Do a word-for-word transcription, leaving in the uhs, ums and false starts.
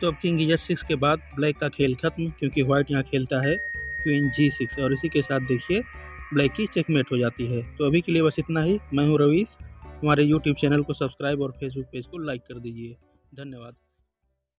तो अब king H six के बाद ब्लैक का खेल खत्म, क्योंकि व्हाइट यहाँ खेलता है क्वीन जी सिक्स, और इसी के साथ देखिए ब्लैक की चेकमेट हो जाती है। तो अभी के लिए बस इतना ही। मैं हूँ रवीश। हमारे यूट्यूब चैनल को सब्सक्राइब और फेसबुक पेज को लाइक कर दीजिए। धन्यवाद।